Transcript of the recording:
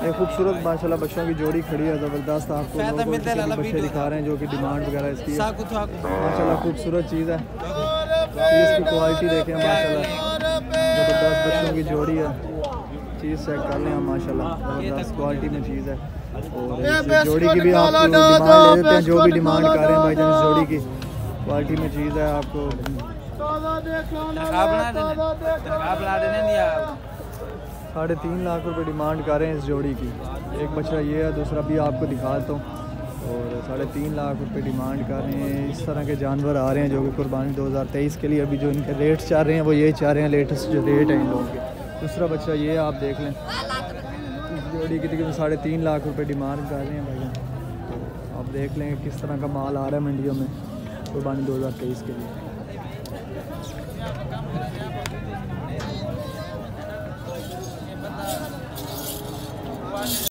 एक खूबसूरत माशाल्लाह बच्चों की जोड़ी खड़ी है ज़बरदस्त। आपको बच्चे दिखा रहे हैं जो कि डिमांड वगैरह इसकी है माशाल्लाह। खूबसूरत चीज़ है, चीज़ की क्वालिटी देखें माशाल्लाह, ज़बरदस्त बच्चों की जोड़ी है। चीज़ चेक कर लें हम माशाल्लाह, ज़बरदस्त क्वालिटी में चीज़ है। और इस जोड़ी की भी आप डिमांड ले लेते हैं, जो भी डिमांड कर रहे हैं भाईजान इस जोड़ी की क्वालिटी में चीज़ है। आपको 3.5 लाख रुपए डिमांड कर रहे हैं इस जोड़ी की। एक बछड़ा ये है, दूसरा भी आपको दिखा देता हूँ। और 3.5 लाख रुपए डिमांड कर रहे हैं। इस तरह के जानवर आ रहे हैं जो कि कुर्बानी 2023 के लिए अभी जो इनके रेट चल रहे हैं वो ये चाह रहे हैं, लेटेस्ट जो रेट है इन लोगों के। दूसरा बच्चा ये आप देख लें, इस जोड़ी की तकरीबन 3.5 लाख रुपए डिमांड कर रहे हैं भाई। तो आप देख लें किस तरह का माल आ रहा है मंडियों में कुर्बानी 2023 के लिए।